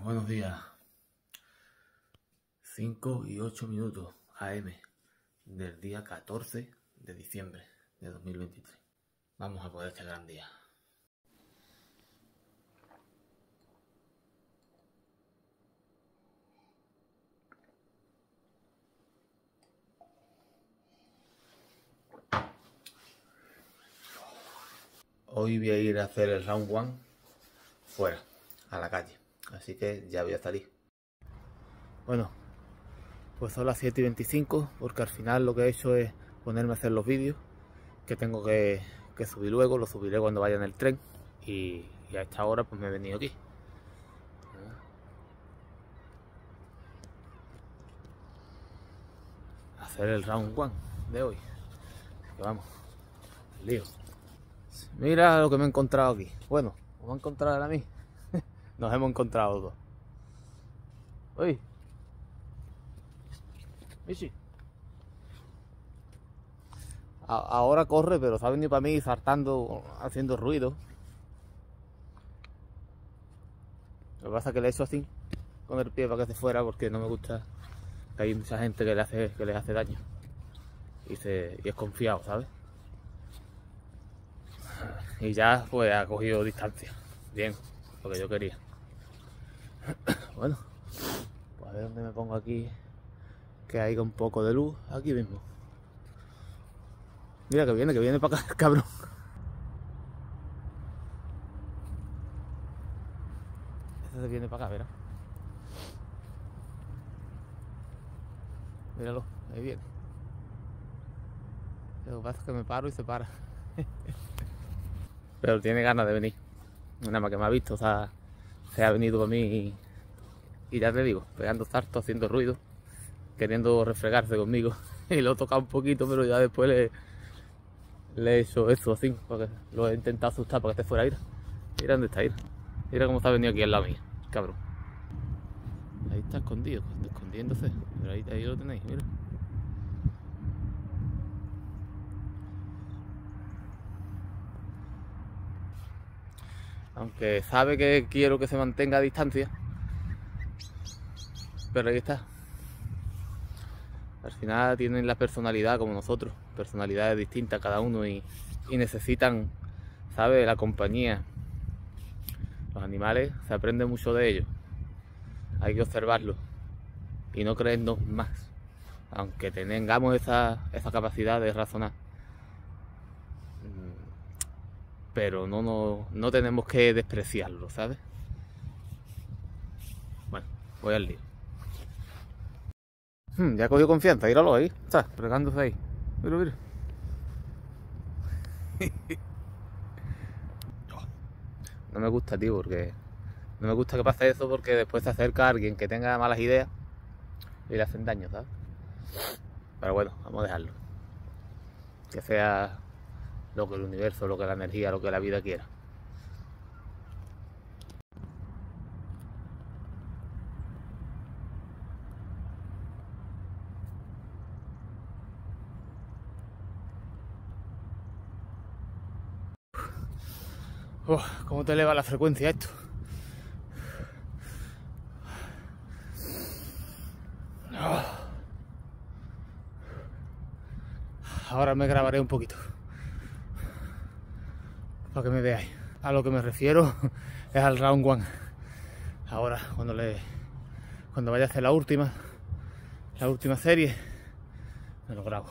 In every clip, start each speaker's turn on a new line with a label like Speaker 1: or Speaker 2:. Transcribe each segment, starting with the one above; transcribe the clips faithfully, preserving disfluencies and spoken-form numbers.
Speaker 1: Buenos días. cinco y ocho minutos A M del día catorce de diciembre de dos mil veintitrés. Vamos a por este gran día. Hoy voy a ir a hacer el round one fuera, a la calle. Así que ya voy a salir. Bueno, pues son las siete y veinticinco, porque al final lo que he hecho es ponerme a hacer los vídeos que tengo que, que subir luego. Los subiré cuando vaya en el tren y, y a esta hora pues me he venido aquí. A hacer el round one de hoy. Que vamos, el lío. Mira lo que me he encontrado aquí. Bueno, ¿me he encontrado a mí? Nos hemos encontrado dos. Uy. Michi. Ahora corre, pero se ha venido para mí saltando, haciendo ruido. Lo que pasa es que le he hecho así con el pie para que se fuera, porque no me gusta que hay mucha gente que le hace, que le hace daño. Y, se, y es confiado, ¿sabes? Y ya pues ha cogido distancia. Bien, lo que yo quería. Bueno, pues a ver dónde me pongo aquí, que haya un poco de luz. Aquí mismo. Mira que viene, que viene para acá, cabrón. Este se viene para acá, verá. Míralo, ahí viene. Lo que pasa es que me paro y se para. Pero tiene ganas de venir. Nada más que me ha visto, o sea, se ha venido para mí y, y ya te digo, pegando saltos, haciendo ruido, queriendo refregarse conmigo. Y lo he tocado un poquito, pero ya después le, le he hecho eso así, porque lo he intentado asustar para que esté fuera. Mira, mira dónde está, mira. Mira cómo está venido aquí al lado mío, cabrón. Ahí está escondido, escondiéndose. Pero ahí, ahí lo tenéis, mira. Aunque sabe que quiero que se mantenga a distancia, pero ahí está. Al final tienen la personalidad como nosotros, personalidades distintas cada uno, y, y necesitan, ¿sabes?, la compañía. Los animales, se aprende mucho de ellos. Hay que observarlos y no creernos más, aunque tengamos esa, esa capacidad de razonar. Pero no, no, no tenemos que despreciarlo, ¿sabes? Bueno, voy al lío. Hmm, ya ha cogido confianza, míralo ahí, está fregándose ahí. Mira, mira. No me gusta, tío, porque no me gusta que pase eso, porque después se acerca a alguien que tenga malas ideas y le hacen daño, ¿sabes? Pero bueno, vamos a dejarlo. Que sea lo que el universo, lo que la energía, lo que la vida quiera. Uf, ¿cómo te eleva la frecuencia esto? Ahora me grabaré un poquito para que me veáis. A lo que me refiero es al round one. Ahora, cuando le cuando vaya a hacer la última la última serie, me lo grabo.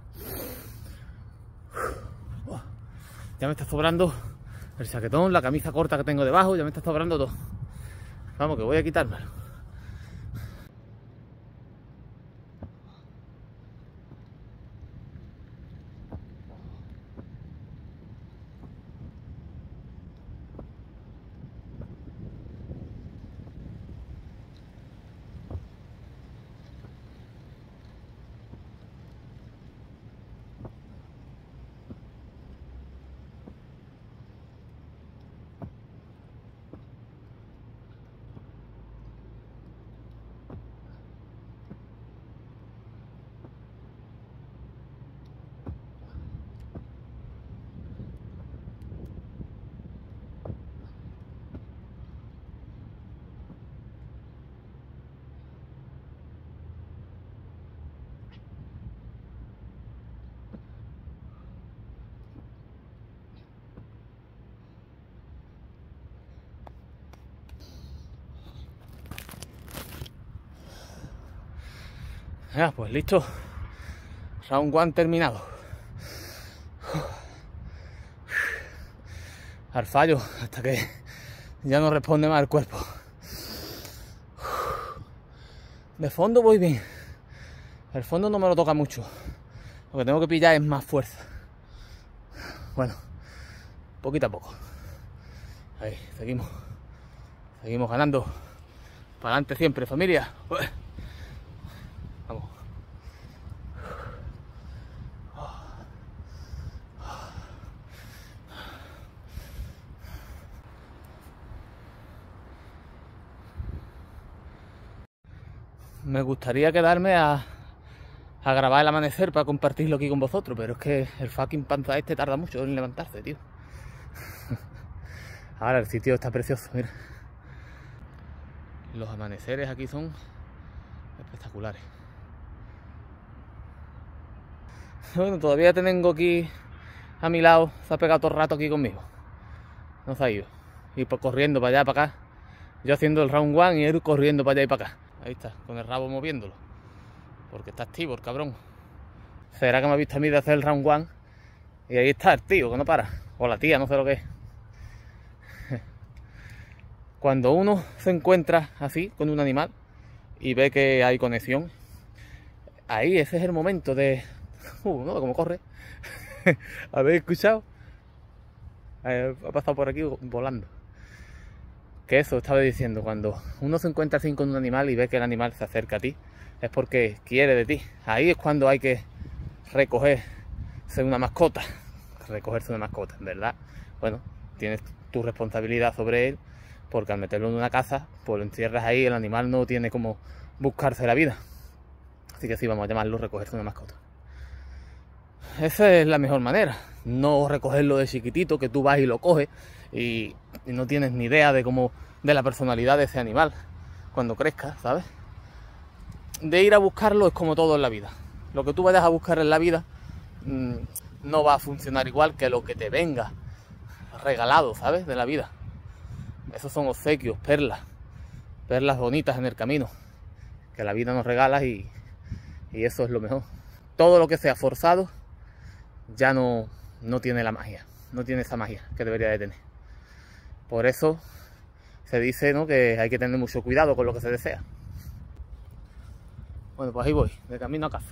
Speaker 1: Ya me está sobrando el chaquetón, la camisa corta que tengo debajo, ya me está sobrando todo. Vamos, que voy a quitármelo. Ya, pues listo. Round one terminado. Al fallo, hasta que ya no responde más el cuerpo. De fondo voy bien. El fondo no me lo toca mucho. Lo que tengo que pillar es más fuerza. Bueno, poquito a poco. Ahí, seguimos. Seguimos ganando. Para adelante siempre, familia. Vamos. Me gustaría quedarme a, a grabar el amanecer para compartirlo aquí con vosotros, pero es que el fucking panza este tarda mucho en levantarse, tío. Ahora el sitio está precioso, mira. Los amaneceres aquí son espectaculares. Bueno, todavía tengo aquí a mi lado, se ha pegado todo el rato aquí conmigo. No se ha ido. Y pues corriendo para allá, para acá. Yo haciendo el round one y él corriendo para allá y para acá. Ahí está, con el rabo moviéndolo. Porque está activo el cabrón. Será que me ha visto a mí de hacer el round one. Y ahí está el tío, que no para. O la tía, no sé lo que es. Cuando uno se encuentra así con un animal y ve que hay conexión, ahí ese es el momento de... Uh, ¿no? ¿Cómo corre? ¿Habéis escuchado? Ha pasado por aquí volando. Que eso estaba diciendo, cuando uno se encuentra así con un animal y ve que el animal se acerca a ti, es porque quiere de ti. Ahí es cuando hay que recogerse una mascota. Recogerse una mascota, ¿verdad? Bueno, tienes tu responsabilidad sobre él, porque al meterlo en una casa, pues lo encierras ahí, el animal no tiene como buscarse la vida. Así que sí, vamos a llamarlo recogerse una mascota. Esa es la mejor manera. No recogerlo de chiquitito, que tú vas y lo coges y, y no tienes ni idea de cómo, de la personalidad de ese animal cuando crezca, ¿sabes? De ir a buscarlo es como todo en la vida. Lo que tú vayas a buscar en la vida mmm, no va a funcionar igual que lo que te venga regalado, ¿sabes? De la vida. Esos son obsequios, perlas, perlas bonitas en el camino, que la vida nos regala y, y eso es lo mejor. Todo lo que sea forzado ya no, no tiene la magia, no tiene esa magia que debería de tener. Por eso se dice, ¿no?, que hay que tener mucho cuidado con lo que se desea. Bueno, pues ahí voy, de camino a casa.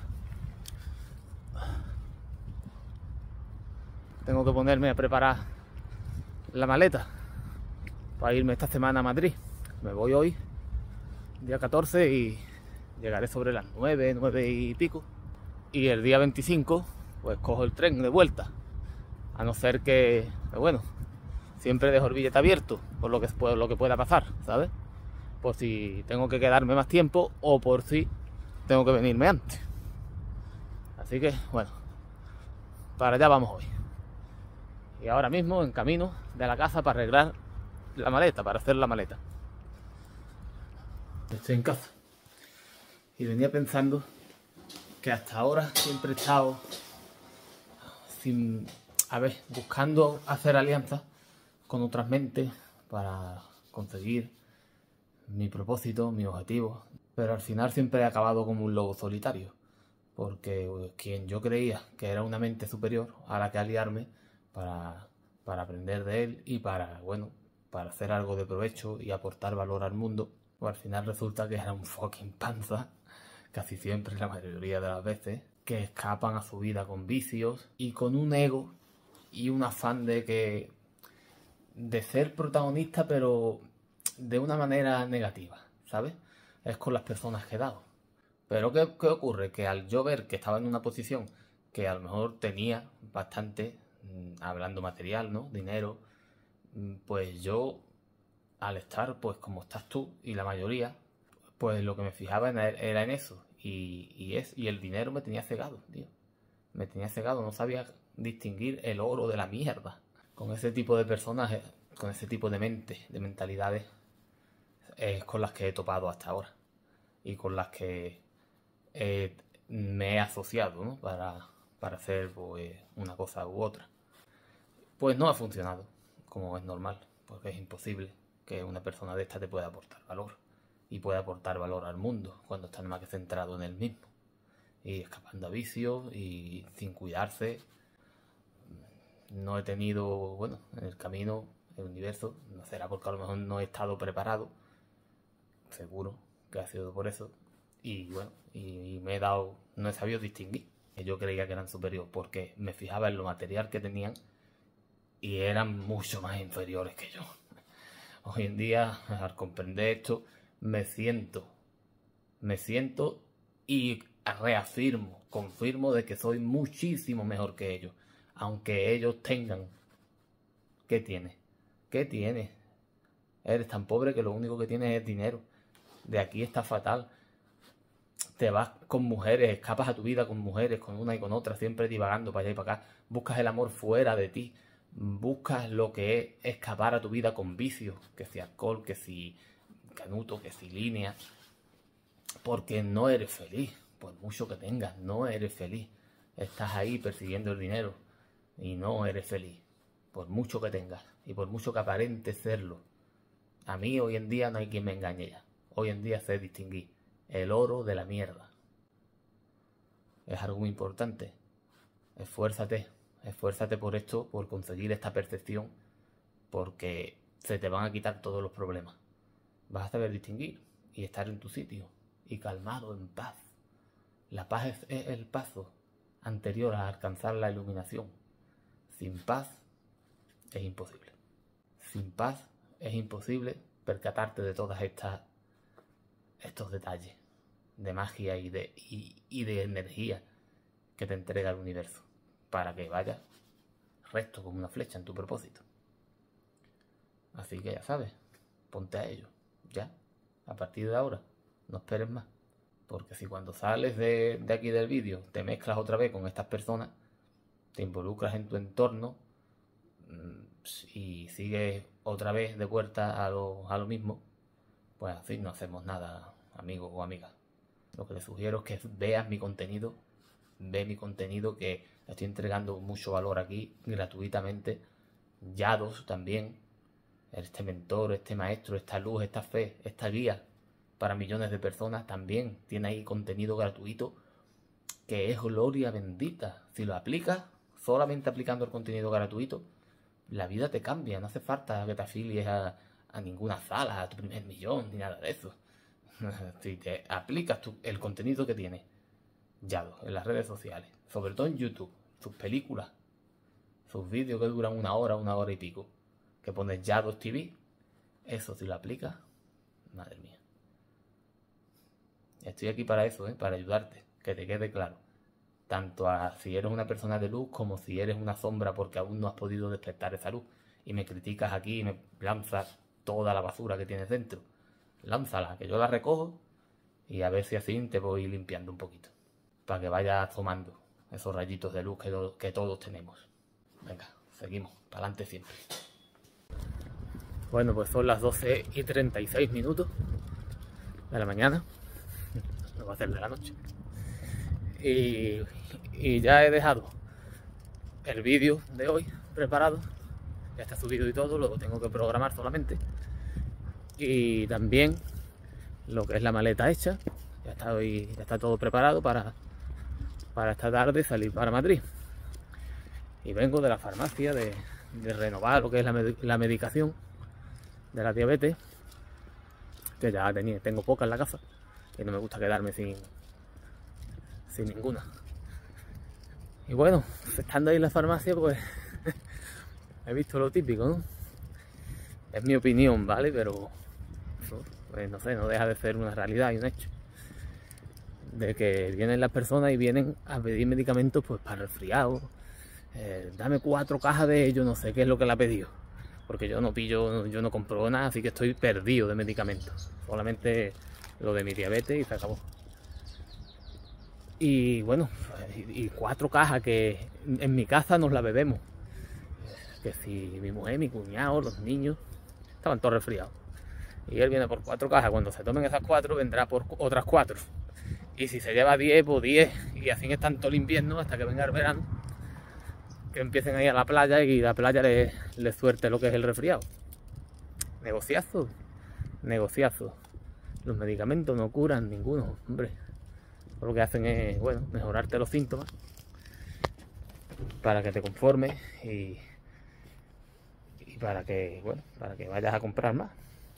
Speaker 1: Tengo que ponerme a preparar la maleta para irme esta semana a Madrid. Me voy hoy, día catorce, y llegaré sobre las nueve, nueve y pico. Y el día veinticinco, pues cojo el tren de vuelta. A no ser que, bueno, siempre dejo el billete abierto por lo que, por lo que pueda pasar, ¿sabes? Por si tengo que quedarme más tiempo o por si tengo que venirme antes. Así que, bueno, para allá vamos hoy. Y ahora mismo en camino de la casa para arreglar la maleta, para hacer la maleta. Estoy en casa y venía pensando que hasta ahora siempre he estado sin, a ver, buscando hacer alianzas con otras mentes para conseguir mi propósito, mi objetivo, pero al final siempre he acabado como un lobo solitario, porque pues, quien yo creía que era una mente superior a la que aliarme para, para aprender de él y para, bueno, para hacer algo de provecho y aportar valor al mundo, pues al final resulta que era un fucking panza, casi siempre, la mayoría de las veces, que escapan a su vida con vicios y con un ego y un afán de que de ser protagonista, pero de una manera negativa, ¿sabes? Es con las personas que he dado. Pero ¿qué, qué ocurre? Que al yo ver que estaba en una posición que a lo mejor tenía bastante, hablando material, ¿no?, dinero, pues yo, al estar pues como estás tú y la mayoría, pues lo que me fijaba era en eso. Y, y, es, y el dinero me tenía cegado, tío. Me tenía cegado, no sabía distinguir el oro de la mierda. Con ese tipo de personas, con ese tipo de mente, de mentalidades, es con las que he topado hasta ahora. Y con las que eh, me he asociado, ¿no?, para, para hacer pues, una cosa u otra. Pues no ha funcionado, como es normal, porque es imposible que una persona de esta te pueda aportar valor. Y pueda aportar valor al mundo cuando está más que centrado en él mismo. y escapando a vicios y sin cuidarse. No he tenido, bueno, en el camino, el universo, no será porque a lo mejor no he estado preparado, seguro que ha sido por eso, y bueno, y, y me he dado, no he sabido distinguir. Yo creía que eran superiores porque me fijaba en lo material que tenían y eran mucho más inferiores que yo. Hoy en día, al comprender esto, me siento, me siento y reafirmo, confirmo de que soy muchísimo mejor que ellos. Aunque ellos tengan. ¿Qué tienes? ¿Qué tienes? Eres tan pobre que lo único que tienes es dinero. De aquí está fatal. Te vas con mujeres, escapas a tu vida con mujeres, con una y con otra, siempre divagando para allá y para acá. Buscas el amor fuera de ti. Buscas lo que es escapar a tu vida con vicios. Que si alcohol, que si canuto, que si línea. Porque no eres feliz. Por mucho que tengas, no eres feliz. Estás ahí persiguiendo el dinero. Y no eres feliz, por mucho que tengas y por mucho que aparentes serlo. A mí hoy en día no hay quien me engañe ya. Hoy en día sé distinguir el oro de la mierda. Es algo muy importante. Esfuérzate, esfuérzate por esto, por conseguir esta percepción, porque se te van a quitar todos los problemas. Vas a saber distinguir y estar en tu sitio y calmado, en paz. La paz es, es el paso anterior a alcanzar la iluminación. Sin paz es imposible. Sin paz es imposible percatarte de todas estas estos detalles de magia y de, y, y de energía que te entrega el universo para que vayas recto como una flecha en tu propósito. Así que ya sabes, ponte a ello, ya, a partir de ahora, no esperes más. Porque si cuando sales de, de aquí del vídeo te mezclas otra vez con estas personas, te involucras en tu entorno y sigues otra vez de vuelta a lo, a lo mismo, pues así no hacemos nada, amigos o amigas. Lo que les sugiero es que veas mi contenido, ve mi contenido, que estoy entregando mucho valor aquí gratuitamente. Yados también, este mentor, este maestro, esta luz, esta fe, esta guía para millones de personas, también tiene ahí contenido gratuito que es gloria bendita. Si lo aplicas, solamente aplicando el contenido gratuito, la vida te cambia. No hace falta que te afilies a, a ninguna sala, a tu primer millón, ni nada de eso. Si te aplicas tu, el contenido que tienes Yado en las redes sociales, sobre todo en YouTube, sus películas, sus vídeos que duran una hora, una hora y pico, que pones Yados T V, eso si lo aplicas, madre mía. Estoy aquí para eso, ¿eh? Para ayudarte, que te quede claro. Tanto a si eres una persona de luz como si eres una sombra porque aún no has podido despertar esa luz y me criticas aquí y me lanzas toda la basura que tienes dentro. Lánzala, que yo la recojo y a ver si así te voy limpiando un poquito para que vayas tomando esos rayitos de luz que, do, que todos tenemos. Venga, seguimos, para adelante siempre. Bueno, pues son las doce y treinta y seis minutos de la mañana, no va a ser de la noche. Y, y ya he dejado el vídeo de hoy preparado, ya está subido y todo, luego tengo que programar solamente. Y también lo que es la maleta hecha, ya está, hoy, ya está todo preparado para, para esta tarde salir para Madrid. Y vengo de la farmacia de, de renovar lo que es la, med la medicación de la diabetes, que ya tenía, tengo poca en la casa y no me gusta quedarme sin sin ninguna. Y bueno, estando ahí en la farmacia, pues he visto lo típico, ¿no? Es mi opinión, ¿vale? Pero pues no sé, no deja de ser una realidad y un hecho de que vienen las personas y vienen a pedir medicamentos pues para resfriado. Eh, dame cuatro cajas de ello, no sé qué es lo que le ha pedido, porque yo no pillo, yo no compro nada, así que estoy perdido de medicamentos, solamente lo de mi diabetes y se acabó. Y bueno, y cuatro cajas que en mi casa nos la bebemos, que si mi mujer, mi cuñado, los niños estaban todos resfriados y él viene por cuatro cajas. Cuando se tomen esas cuatro vendrá por otras cuatro, y si se lleva diez, pues diez, y así están todo el invierno hasta que venga el verano, que empiecen a ir a la playa y la playa les, les suerte lo que es el resfriado. Negociazo, negociazo. Los medicamentos no curan ninguno, hombre. lo que hacen es, bueno, mejorarte los síntomas para que te conformes y, y para que, bueno, para que vayas a comprar más.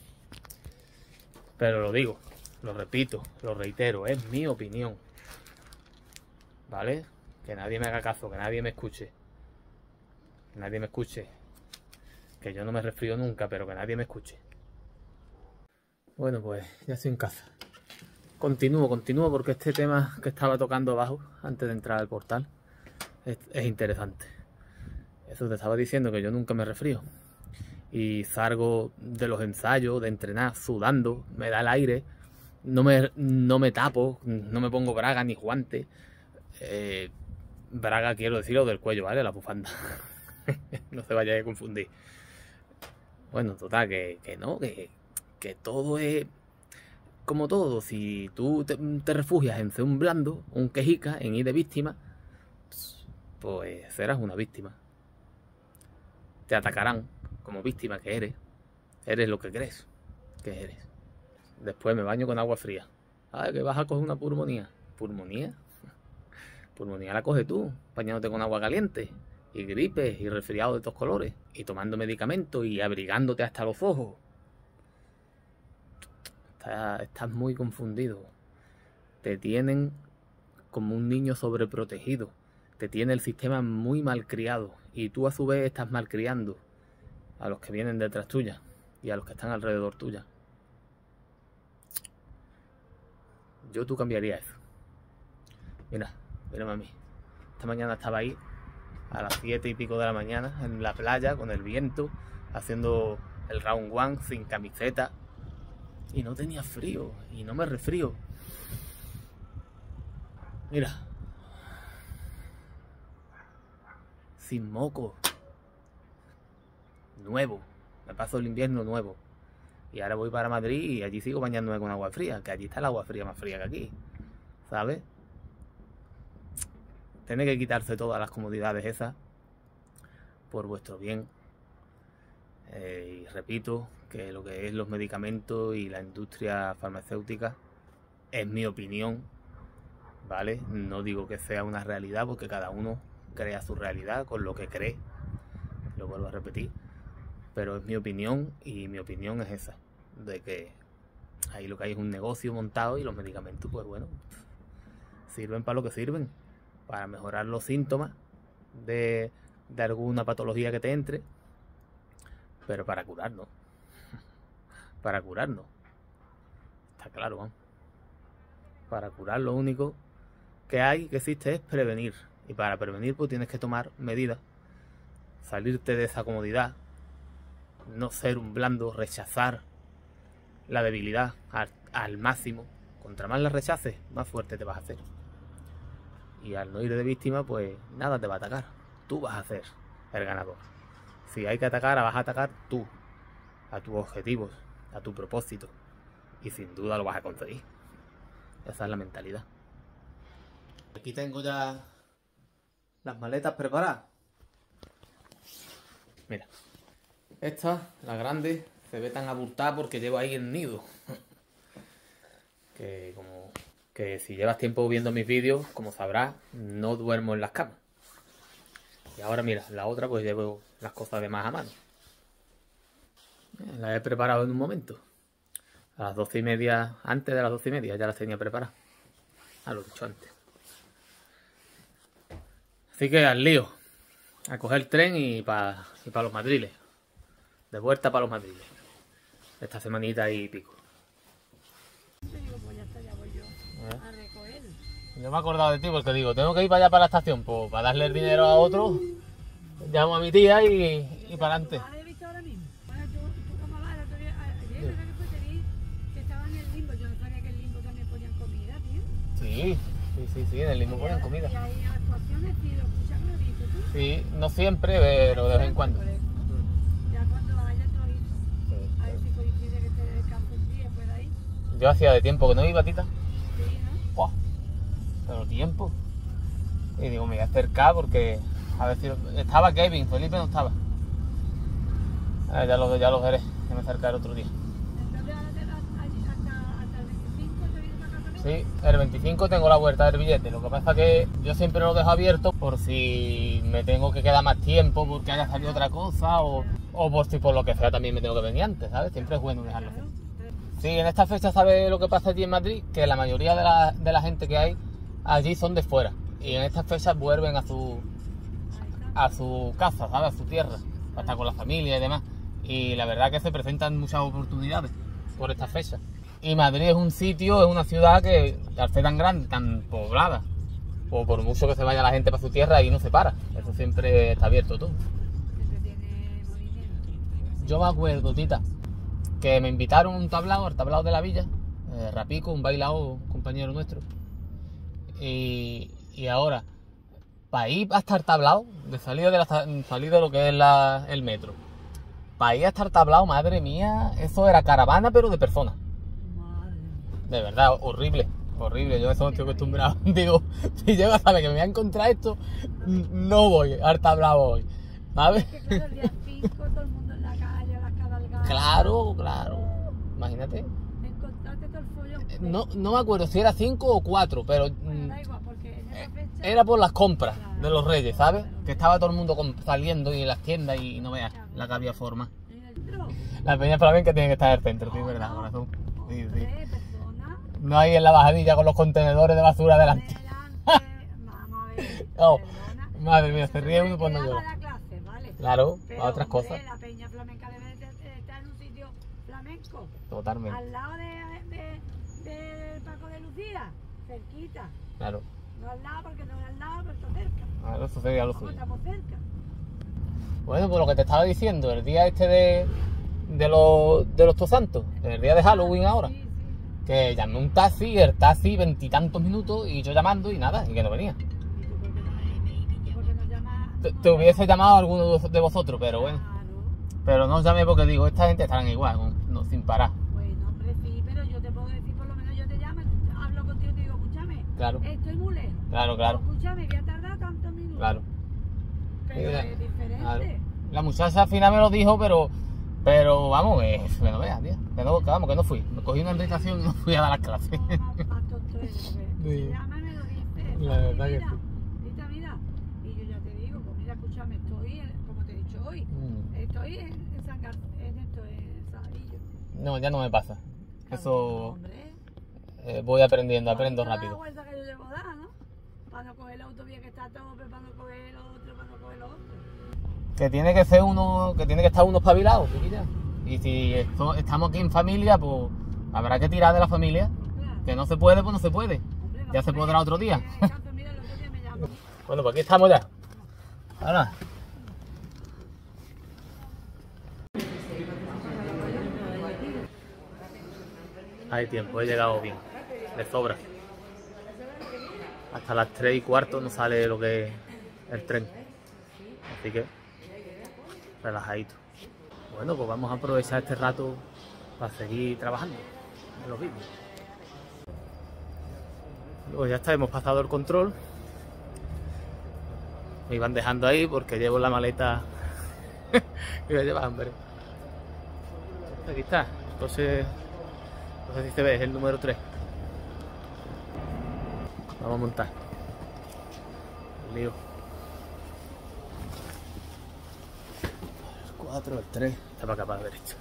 Speaker 1: Pero lo digo, lo repito, lo reitero, es mi opinión, ¿vale? Que nadie me haga caso, que nadie me escuche, que nadie me escuche, que yo no me resfrío nunca, pero que nadie me escuche. Bueno, pues ya estoy en casa. Continúo, continúo porque este tema que estaba tocando abajo antes de entrar al portal es, es interesante. Eso te estaba diciendo, que yo nunca me resfrío. Y salgo de los ensayos, de entrenar, sudando, me da el aire, no me, no me tapo, no me pongo braga ni guantes. Eh, braga quiero decir lo del cuello, ¿vale? La bufanda. No se vaya a confundir. Bueno, total, que, que no, que, que todo es como todo. Si tú te, te refugias en ser un blando, un quejica, en ir de víctima, pues serás una víctima. Te atacarán como víctima que eres. Eres lo que crees que eres. Después me baño con agua fría. Ay, que vas a coger una pulmonía. ¿Pulmonía? Pulmonía la coges tú, bañándote con agua caliente. Y gripes y resfriados de todos colores. Y tomando medicamentos y abrigándote hasta los ojos. Estás, estás muy confundido. Te tienen como un niño sobreprotegido. Te tiene el sistema muy malcriado. Y tú a su vez estás malcriando a los que vienen detrás tuya y a los que están alrededor tuya. Yo tú cambiaría eso. Mira, mira mami. Esta mañana estaba ahí a las siete y pico de la mañana en la playa con el viento, haciendo el round one sin camiseta y no tenía frío y no me resfrío. Mira, sin moco, nuevo, me paso el invierno nuevo y ahora voy para Madrid y allí sigo bañándome con agua fría, que allí está el agua fría más fría que aquí, ¿sabes? Tiene que quitarse todas las comodidades esas por vuestro bien. Eh, y repito que lo que es los medicamentos y la industria farmacéutica es mi opinión, ¿vale? No digo que sea una realidad porque cada uno crea su realidad con lo que cree, lo vuelvo a repetir, pero es mi opinión y mi opinión es esa, de que ahí lo que hay es un negocio montado y los medicamentos, pues bueno, sirven para lo que sirven, para mejorar los síntomas de, de alguna patología que te entre, pero para curarnos, para curarnos, está claro, ¿no? Para curar lo único que hay, que existe, es prevenir, y para prevenir pues tienes que tomar medidas, salirte de esa comodidad, no ser un blando, rechazar la debilidad al, al máximo. Contra más la rechaces, más fuerte te vas a hacer. Y al no ir de víctima, pues nada te va a atacar. Tú vas a ser el ganador. Si hay que atacar, vas a atacar tú, a tus objetivos, a tu propósito. Y sin duda lo vas a conseguir. Esa es la mentalidad. Aquí tengo ya las maletas preparadas. Mira, esta, la grande, se ve tan abultada porque llevo ahí el nido. Que como que si llevas tiempo viendo mis vídeos, como sabrás, no duermo en las camas. Y ahora mira, la otra pues llevo las cosas de más a mano. Las he preparado en un momento. A las doce y media, antes de las doce y media ya las tenía preparadas. Ah, lo he dicho antes. Así que al lío. A coger el tren y para y pa los Madriles. De vuelta para los Madriles. Esta semanita y pico. Yo me he acordado de ti porque digo, tengo que ir para allá para la estación, pues para darle el dinero a otro, llamo a mi tía y, y para adelante. Sí, sí, sí, sí, en el limbo ponen comida. ¿Y hay actuaciones? ¿Sí lo escuchas? Sí, no siempre, pero de vez en cuando. Ya cuando vaya tú ahí, a ver si coincide que te descanso un día, ¿puedes ir? Yo hacía de tiempo que no iba, tita. Sí, ¿no? Buah, pero tiempo. Y digo, me voy a acercar porque a ver si estaba Kevin, Felipe no estaba. Eh, ya lo ya lo veré, que me acercaré otro día. Entonces ahora te vas hasta, hasta el veinticinco, ¿te vienes a casa? Sí, el veinticinco tengo la vuelta del billete. Lo que pasa que yo siempre lo dejo abierto por si me tengo que quedar más tiempo porque haya salido otra cosa o, o por si por lo que sea también me tengo que venir antes, ¿sabes? Siempre es bueno dejarlo así. Sí, en esta fecha, ¿sabes lo que pasa allí en Madrid? Que la mayoría de la, de la gente que hay allí son de fuera. Y en estas fechas vuelven a su, a su casa, ¿sabes? A su tierra, para estar con la familia y demás. Y la verdad que se presentan muchas oportunidades por estas fechas. Y Madrid es un sitio, es una ciudad que al ser tan grande, tan poblada, o por mucho que se vaya la gente para su tierra, ahí no se para. Eso siempre está abierto todo. Yo me acuerdo, tita, que me invitaron a un tablao, al tablao de la villa, eh, Rapico, un bailao, un compañero nuestro. Y, y ahora, para ir hasta el tablao, de salida de, la, salida de lo que es la, el metro, para ir hasta el tablao, madre mía, eso era caravana pero de personas. De verdad, horrible, horrible. Yo eso no estoy acostumbrado. Digo, si llego a saber que me voy a encontrar esto, no voy al tablao hoy, ¿sabes?
Speaker 2: Es que claro, el día cinco, todo el mundo en la calle, las cabalgadas.
Speaker 1: Claro, claro. Imagínate.
Speaker 2: Encontraste todo el follón.
Speaker 1: No, no me acuerdo si era cinco o cuatro, pero
Speaker 2: Bueno, da igual, porque en esa fecha...
Speaker 1: era por las compras de los Reyes, ¿sabes? Que estaba todo el mundo saliendo y en las tiendas y no veas la que había forma.
Speaker 2: En el tro.
Speaker 1: La peña flamenca tiene que estar en el centro, sí, es verdad, corazón. Sí, sí.
Speaker 2: Tres personas.
Speaker 1: No hay en la bajadilla con los contenedores de basura delante.
Speaker 2: Delante. Vamos a ver.
Speaker 1: Oh,
Speaker 2: Perdona.
Speaker 1: madre mía, se ríe uno por no llorar.
Speaker 2: La clase, ¿vale?
Speaker 1: Claro,
Speaker 2: Pero,
Speaker 1: a otras
Speaker 2: hombre,
Speaker 1: cosas.
Speaker 2: la peña flamenca debe de estar en un sitio flamenco.
Speaker 1: Totalmente.
Speaker 2: Al lado de, de, de Paco de Lucía, cerquita.
Speaker 1: Claro.
Speaker 2: No al lado porque no es al lado, pero está cerca.
Speaker 1: Claro, eso sería lo
Speaker 2: Vamos,
Speaker 1: suyo.
Speaker 2: estamos cerca.
Speaker 1: Bueno, pues lo que te estaba diciendo, el día este de, de los de los Todos Santos, el día de Halloween ahora,
Speaker 2: Sí, sí.
Speaker 1: que llamé un taxi, el taxi veintitantos minutos y yo llamando y nada, y que no venía.
Speaker 2: ¿Y tú por qué no, y tú por qué no llamas?
Speaker 1: Te, te hubiese llamado a alguno de vosotros, pero bueno.
Speaker 2: Claro.
Speaker 1: Pero no os llamé porque digo, esta gente estarán igual, con- no, sin parar.
Speaker 2: Bueno, hombre, sí, pero yo te puedo decir, por lo menos yo te llamo, hablo contigo y te digo, escúchame,
Speaker 1: Claro,
Speaker 2: estoy muy lejos.
Speaker 1: claro, claro,
Speaker 2: Escúchame, voy a tardar tantos minutos.
Speaker 1: claro.
Speaker 2: Pero
Speaker 1: Mira,
Speaker 2: es diferente.
Speaker 1: claro. La muchacha al final me lo dijo, pero pero vamos, que, que no veas, tío. Que no, que vamos, que no fui. Me cogí una invitación y no fui a dar las clases.
Speaker 2: No, más, más tonto eres,
Speaker 1: Sí.
Speaker 2: me llama y me lo dice.
Speaker 1: La verdad que
Speaker 2: mira,
Speaker 1: sí.
Speaker 2: Mira, mira. Y yo ya te digo, pues mira, escúchame, estoy, en- como te he dicho hoy,
Speaker 1: Mm.
Speaker 2: estoy en, en San Gar en esto, en Saladillo.
Speaker 1: No, ya no me pasa.
Speaker 2: Claro,
Speaker 1: Eso
Speaker 2: hombre.
Speaker 1: eh, voy aprendiendo, aprendo
Speaker 2: Toda la
Speaker 1: rápido.
Speaker 2: vuelta que yo llevo dar, ¿no? Para no coger el autovía que está a tope, para no coger el otro, para no coger el otro.
Speaker 1: Que tiene que ser uno, que tiene que estar uno espabilado, chiquilla. Y si esto- estamos aquí en familia, pues habrá que tirar de la familia.
Speaker 2: Claro.
Speaker 1: Que no se puede, pues no se puede.
Speaker 2: Hombre,
Speaker 1: Ya se
Speaker 2: vamos
Speaker 1: podrá
Speaker 2: a ver,
Speaker 1: otro día.
Speaker 2: que descanso, mira, el otro día me llamó.
Speaker 1: Bueno, pues aquí estamos ya. Ahora. Hay tiempo, he llegado bien. De sobra. Hasta las tres y cuarto no sale lo que es el tren. Así que, relajadito. Bueno, pues vamos a aprovechar este rato para seguir trabajando en los vídeos. Pues ya está, hemos pasado el control. Me iban dejando ahí porque llevo la maleta que voy a llevar, hombre. Aquí está, entonces, no sé si se ve, es el número tres. Vamos a montar. El lío. El cuatro, el tres, está para acá, para la derecha.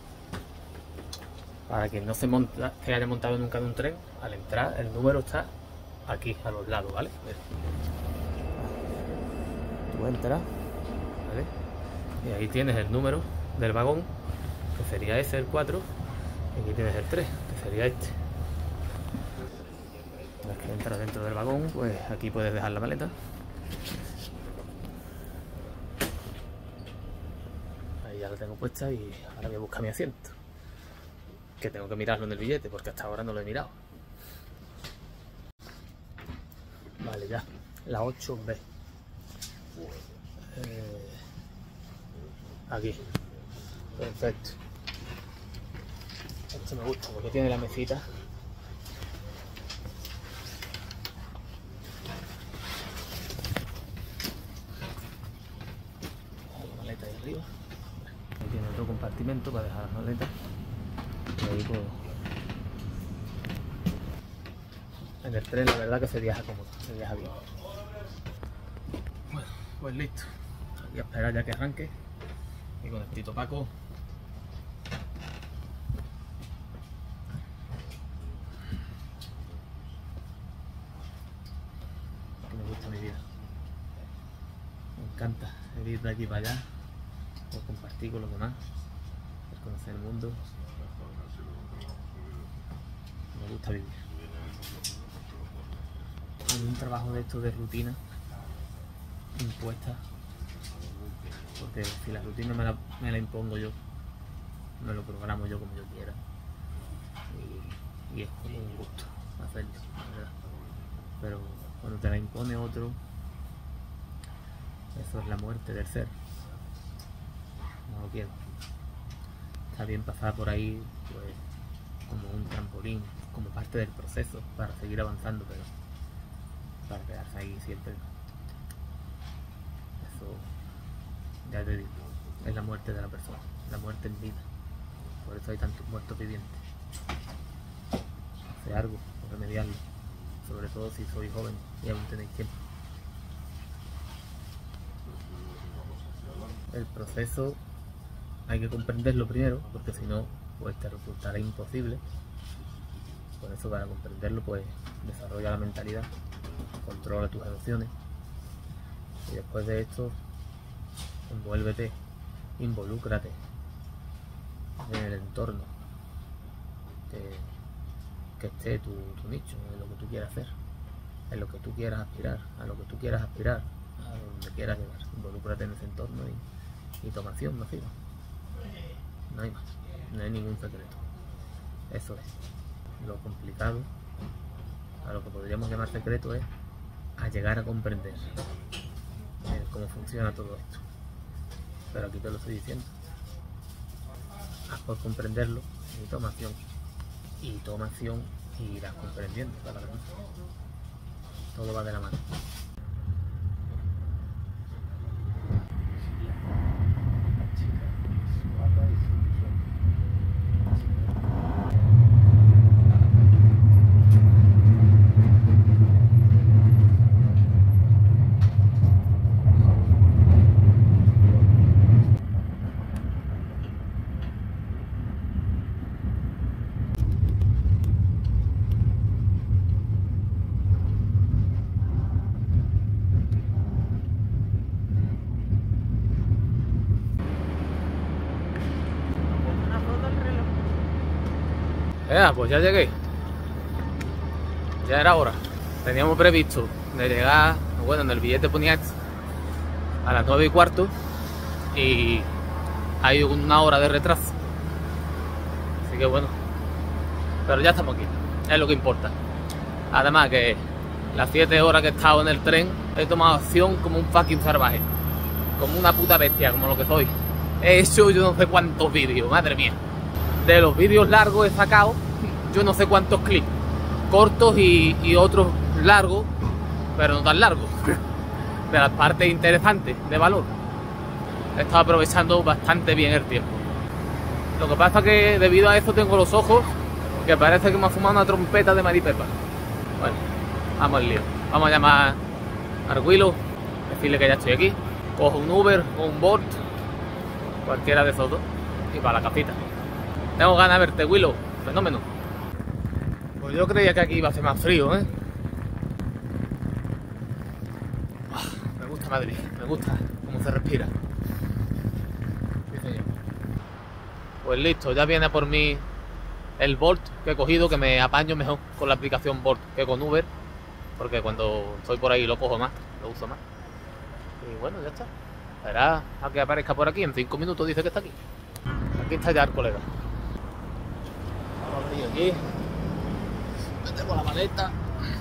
Speaker 1: Para quien no se monta, que haya montado nunca en un tren, al entrar el número está aquí, a los lados, ¿vale? Mira. Tú entras, ¿vale? Y ahí tienes el número del vagón, que sería ese, el cuatro, y aquí tienes el tres, que sería este. Una vez que entras dentro del vagón, pues aquí puedes dejar la maleta. Ahí ya la tengo puesta y ahora voy a buscar mi asiento, que tengo que mirarlo en el billete porque hasta ahora no lo he mirado. Vale, ya, la ocho B. Eh, aquí, perfecto. Este me gusta porque tiene la mesita. La maleta ahí arriba. Ahí tiene otro compartimento para dejar las maletas. Y ahí puedo. En el tren la verdad que se viaja cómodo, se viaja bien. Bueno, pues listo. Voy a esperar ya que arranque. Y con el Tito Paco. Que me gusta mi vida. Me encanta ir de aquí para allá. Por compartir con los demás. Por conocer el mundo. Me gusta vivir. En un trabajo de esto de rutina impuesta, porque si la rutina me la, me la impongo yo, me lo programo yo como yo quiera, y, y es como un gusto hacerlo, la verdad. Pero cuando te la impone otro, eso es la muerte del ser. No lo quiero. Está bien pasar por ahí pues como un trampolín, como parte del proceso para seguir avanzando, pero para quedarse ahí siempre, eso ya te digo, es la muerte de la persona, la muerte en vida. Por eso hay tantos muertos vivientes. Hacer algo, por remediarlo, sobre todo si sois joven y aún tenéis tiempo. El proceso hay que comprenderlo primero, porque si no, pues te resultará imposible. Por eso, para comprenderlo, pues desarrolla la mentalidad, controla tus emociones, y después de esto, envuélvete, involúcrate en el entorno que, que esté tu, tu nicho, en lo que tú quieras hacer, en lo que tú quieras aspirar, a lo que tú quieras aspirar, a donde quieras llegar. Involúcrate en ese entorno y, y toma acción masiva. No hay más, no hay ningún secreto. Eso es lo complicado. A lo que podríamos llamar secreto es a llegar a comprender eh, cómo funciona todo esto. Pero aquí te lo estoy diciendo. Haz por comprenderlo y toma acción. Y toma acción y irás comprendiendo cada vez más. Todo va de la mano. Ya, pues ya llegué. Ya era hora. Teníamos previsto de llegar, bueno, en el billete ponía a las nueve y cuarto y hay una hora de retraso. Así que bueno, pero ya estamos aquí, es lo que importa. Además que las siete horas que he estado en el tren he tomado acción como un fucking salvaje, como una puta bestia, como lo que soy. He hecho yo no sé cuántos vídeos, madre mía. De los vídeos largos he sacado yo no sé cuántos clips, cortos y, y otros largos, pero no tan largos, de las partes interesantes, de valor. He estado aprovechando bastante bien el tiempo. Lo que pasa es que debido a eso tengo los ojos que parece que me ha fumado una trompeta de maripepa. Bueno, vamos al lío. Vamos a llamar a Arguilo, decirle que ya estoy aquí. Cojo un Uber o un Bolt, cualquiera de esos dos, y para la casita. Tengo ganas de verte, Willow. Fenómeno. Pues yo creía que aquí iba a ser más frío, ¿eh? Me gusta Madrid, me gusta cómo se respira. Sí, señor. Pues listo, ya viene por mí el Bolt que he cogido, que me apaño mejor con la aplicación Bolt que con Uber, porque cuando estoy por ahí lo cojo más, lo uso más. Y bueno, ya está. Esperá a que aparezca por aquí, en cinco minutos dice que está aquí. Aquí está ya el colega. Vamos a venir aquí. Metemos la maleta.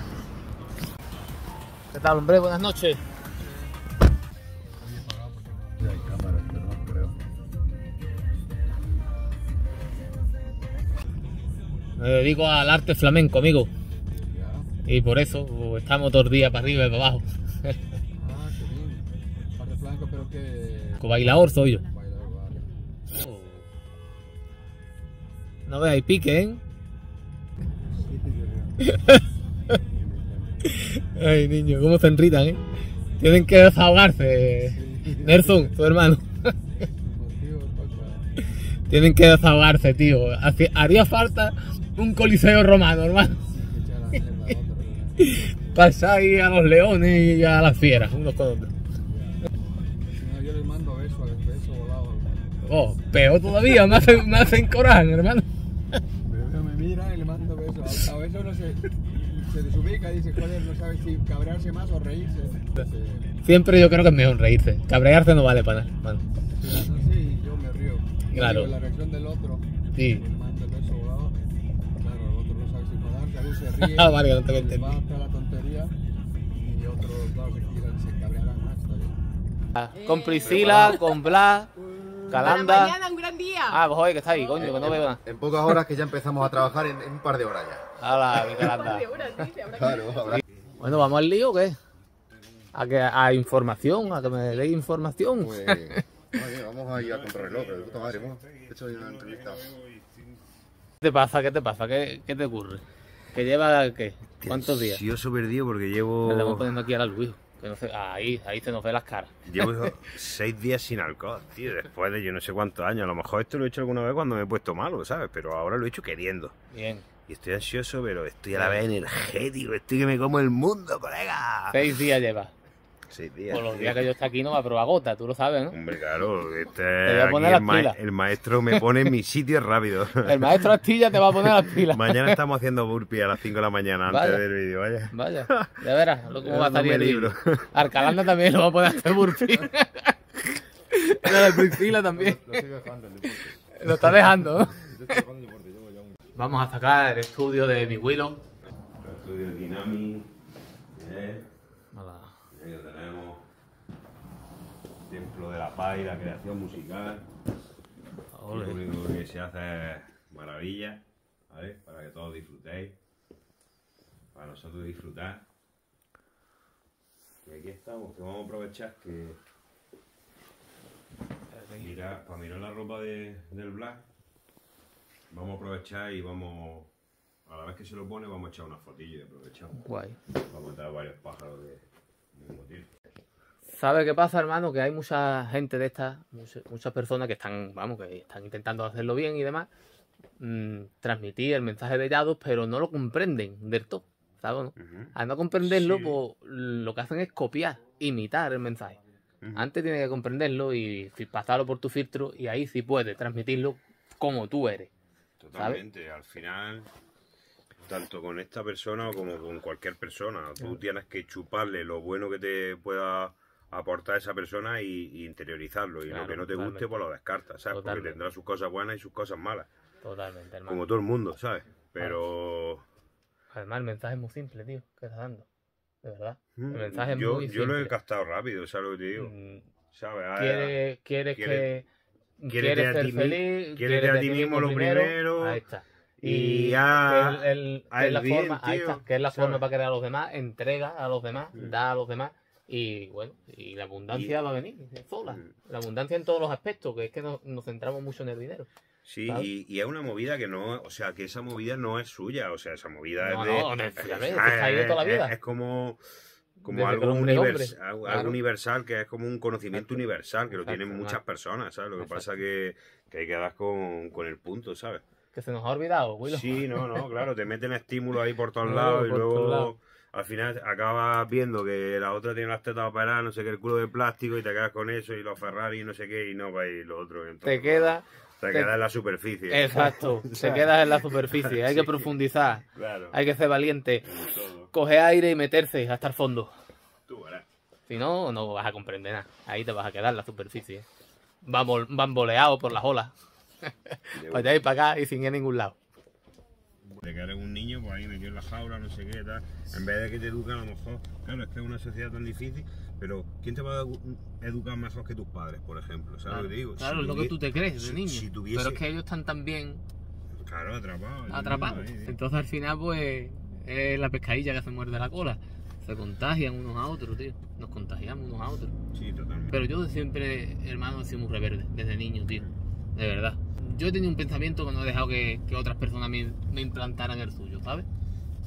Speaker 1: ¿Qué tal, hombre? Buenas noches.
Speaker 3: Hay cámaras, pero no creo.
Speaker 1: Me dedico al arte flamenco, amigo.
Speaker 3: Ya.
Speaker 1: Y por eso estamos todo el día para arriba y para abajo.
Speaker 3: Ah, qué bien. Parte blanco, pero que.
Speaker 1: Bailador soy yo.
Speaker 3: Bailador, vale.
Speaker 1: No veáis pique, ¿eh?
Speaker 3: Sí, sí, sí.
Speaker 1: Ay, niño, cómo se enritan, ¿eh? Tienen que desahogarse. Nelson, tu hermano. Tienen que desahogarse, tío. Haría falta un coliseo romano, hermano. Pasar ahí a los leones y a las fieras, unos con otros.
Speaker 3: No, yo les mando besos, besos volados.
Speaker 1: Oh, peor todavía, me hacen, me hacen coraje, hermano.
Speaker 3: Pero me mira y le mando besos. A, a veces uno se, se desubica y dice, joder, no sabe si cabrearse más o reírse.
Speaker 1: Siempre yo creo que es mejor reírse. Cabrearse no vale para nada, hermano.
Speaker 3: Sí, no, sí, yo me río.
Speaker 1: Claro.
Speaker 3: La reacción del otro.
Speaker 1: Sí.
Speaker 3: Le mando el beso volado. Claro, el otro no sabe si enfadarse, a veces se ríe.
Speaker 1: Ah, vale, no te
Speaker 3: le
Speaker 1: entendí.
Speaker 3: va hasta la tontería. Y otros, claro, se tiran, se cabrearán más todavía.
Speaker 1: Con Priscila, con Blas, Calanda.
Speaker 2: Para mañana, un gran día.
Speaker 1: Ah, pues joder, que está ahí, coño, que no veo nada.
Speaker 4: En pocas horas que ya empezamos a trabajar en, en un par de horas ya.
Speaker 1: Hala, mi Calanda.
Speaker 4: Claro, habrá.
Speaker 1: Bueno, ¿vamos al lío o qué? ¿A, que, a información? ¿A que me deis información?
Speaker 4: Pues, oye, vamos a ir a contrarreloj, pero de puta madre, hemos hecho hoy una entrevista.
Speaker 1: ¿Qué te pasa? ¿Qué te pasa? ¿Qué, qué te ocurre? ¿Que lleva qué? ¿Cuántos días?
Speaker 5: Ansioso perdido porque
Speaker 1: Le estamos
Speaker 5: llevo
Speaker 1: poniendo aquí a la luz. Que no se, ahí, ahí se nos ve las caras.
Speaker 5: llevo seis días sin alcohol, tío, después de yo no sé cuántos años. A lo mejor esto lo he hecho alguna vez cuando me he puesto malo, ¿sabes? Pero ahora lo he hecho queriendo.
Speaker 1: Bien.
Speaker 5: Y estoy ansioso, pero estoy a la vez energético, estoy que me como el mundo, colega.
Speaker 1: Seis días lleva.
Speaker 5: Seis días.
Speaker 1: Por los
Speaker 5: tío.
Speaker 1: días que yo esté aquí no va a probar gota, tú lo sabes, ¿no?
Speaker 5: Hombre, claro, este,
Speaker 1: voy a
Speaker 5: aquí
Speaker 1: poner
Speaker 5: el,
Speaker 1: las
Speaker 5: ma-
Speaker 1: pilas.
Speaker 5: el maestro me pone en mi sitio rápido.
Speaker 1: El maestro Astilla te va a poner las pilas.
Speaker 5: Mañana estamos haciendo burpee a las cinco de la mañana antes
Speaker 1: Vaya.
Speaker 5: del vídeo, vaya.
Speaker 1: Vaya, de veras, lo cómo va a
Speaker 5: No
Speaker 1: salir
Speaker 5: me
Speaker 1: el
Speaker 5: libro.
Speaker 1: libro. Arcalanda también lo va a poner a hacer burpee. La de Priscila también.
Speaker 4: Lo estoy dejando el deporte.
Speaker 1: Lo está dejando, ¿no?
Speaker 4: Yo estoy dejando el deporte, llevo ya un...
Speaker 1: Vamos a sacar el estudio de mi Willow.
Speaker 5: El estudio Dynamic, ¿eh?
Speaker 1: Hola.
Speaker 5: Ahí lo tenemos. Templo de la paz y la creación musical.
Speaker 1: Ole.
Speaker 5: Lo único que se hace es maravilla, ¿vale? Para que todos disfrutéis. Para nosotros disfrutar. Y aquí estamos, que vamos a aprovechar que... Mira, para mirar la ropa de, del Black, vamos a aprovechar y vamos... A la vez que se lo pone, vamos a echar una fotillo y aprovechamos.
Speaker 1: Guay.
Speaker 5: Vamos a matar varios pájaros de mismo tiro.
Speaker 1: ¿Sabes qué pasa, hermano? Que hay mucha gente de estas, muchas, muchas personas que están, vamos, que están intentando hacerlo bien y demás, mmm, transmitir el mensaje de Yados, pero no lo comprenden del todo, ¿sabes? ¿No?
Speaker 5: Ujú.
Speaker 1: Al no comprenderlo,
Speaker 5: Sí.
Speaker 1: pues lo que hacen es copiar, imitar el mensaje.
Speaker 5: Ujú.
Speaker 1: Antes tienes que comprenderlo y fi- pasarlo por tu filtro y ahí sí puedes transmitirlo como tú eres.
Speaker 5: Totalmente, al final, tanto con esta persona como con cualquier persona, tú tienes que chuparle lo bueno que te pueda aportar esa persona y, y interiorizarlo. Y
Speaker 1: Claro,
Speaker 5: lo que no te
Speaker 1: totalmente.
Speaker 5: guste, pues lo descartas, ¿sabes?
Speaker 1: Totalmente.
Speaker 5: Porque tendrá sus cosas buenas y sus cosas malas,
Speaker 1: Totalmente, hermano.
Speaker 5: como todo el mundo, ¿sabes? Pero
Speaker 1: Además, el mensaje es muy simple, tío, que estás dando. De verdad. El
Speaker 5: mm,
Speaker 1: mensaje es
Speaker 5: yo,
Speaker 1: muy
Speaker 5: yo lo he
Speaker 1: simple.
Speaker 5: captado rápido, ¿sabes lo que te digo?
Speaker 1: Mm,
Speaker 5: ¿Sabes? Ah,
Speaker 1: Quieres, quieres
Speaker 5: quiere-
Speaker 1: que
Speaker 5: quiérete
Speaker 1: quieres
Speaker 5: a
Speaker 1: ser
Speaker 5: ti mi-
Speaker 1: feliz,
Speaker 5: quiérete a ti mismo lo primero,
Speaker 1: ahí está.
Speaker 5: y
Speaker 1: Y
Speaker 5: haz-
Speaker 1: el, el-
Speaker 5: haz
Speaker 1: que es
Speaker 5: el
Speaker 1: la
Speaker 5: bien,
Speaker 1: forma, ahí
Speaker 5: tío,
Speaker 1: está, que es la
Speaker 5: ¿sabes?
Speaker 1: forma para querer a los demás, entrega a los demás,
Speaker 5: Mm.
Speaker 1: da a los demás y bueno, y la abundancia
Speaker 5: Y-
Speaker 1: va a venir sola.
Speaker 5: Mm.
Speaker 1: La abundancia en todos los aspectos, que es que nos, nos centramos mucho en el dinero.
Speaker 5: Sí,
Speaker 1: ¿sabes?
Speaker 5: y, y es una movida que no, o sea, que esa movida no es suya, o sea, esa movida
Speaker 1: No,
Speaker 5: es de...
Speaker 1: no, no es suya,
Speaker 5: es-
Speaker 1: ¿ves? Está ahí de toda la
Speaker 5: es-
Speaker 1: vida.
Speaker 5: Es como, como
Speaker 1: Desde que
Speaker 5: algo,
Speaker 1: el hombre es hombre,
Speaker 5: univers- algo
Speaker 1: claro.
Speaker 5: universal, que es como un conocimiento
Speaker 1: Exacto.
Speaker 5: universal, que lo
Speaker 1: Exacto,
Speaker 5: tienen muchas
Speaker 1: hermano.
Speaker 5: personas, ¿sabes? Lo que
Speaker 1: Exacto.
Speaker 5: pasa que, que hay que dar con, con el punto, ¿sabes?
Speaker 1: Que se nos ha olvidado, Willow.
Speaker 5: Sí, no, no, claro, te meten estímulos ahí por todos
Speaker 1: No,
Speaker 5: lados y
Speaker 1: por todos
Speaker 5: luego...
Speaker 1: lados.
Speaker 5: Al final acabas viendo que la otra tiene las tetas operadas, no sé qué, el culo de plástico y te quedas con eso y los Ferrari y no sé qué y no va y lo otro. Entonces,
Speaker 1: Te queda,
Speaker 5: Te
Speaker 1: te-
Speaker 5: queda en la superficie.
Speaker 1: exacto, te quedas en la superficie, hay que
Speaker 5: Sí.
Speaker 1: profundizar,
Speaker 5: Claro.
Speaker 1: hay que ser valiente,
Speaker 5: Como todo.
Speaker 1: coger aire y meterse hasta el fondo.
Speaker 5: Tú verás.
Speaker 1: Si no, no vas a comprender nada. Ahí te vas a quedar en la superficie. Vamos, bamboleado por las olas. Para allá y para acá y sin ir a ningún lado.
Speaker 5: De que eres un niño, pues ahí metido en la jaula, no sé qué, tal. En vez de que te eduquen, a lo mejor. Claro, es que es una sociedad tan difícil, pero ¿quién te va a edu- educar mejor que tus padres, por ejemplo? ¿Sabes
Speaker 1: Claro,
Speaker 5: lo que te digo?
Speaker 1: claro,
Speaker 5: Si
Speaker 1: es lo que
Speaker 5: tuvie-
Speaker 1: tú te crees de
Speaker 5: si-
Speaker 1: niño.
Speaker 5: si tuviese-
Speaker 1: Pero es que ellos están tan bien
Speaker 5: Claro, atrapados.
Speaker 1: atrapados.
Speaker 5: ahí, tío.
Speaker 1: Entonces al final, pues, es la pescadilla que se muerde la cola. Se contagian unos a otros, tío. Nos contagiamos unos a otros.
Speaker 5: Sí, totalmente.
Speaker 1: Pero yo siempre, hermano, he sido muy rebelde, desde niño, tío. De verdad. Yo he tenido un pensamiento que no he dejado que, que otras personas me, me implantaran el suyo, ¿sabes?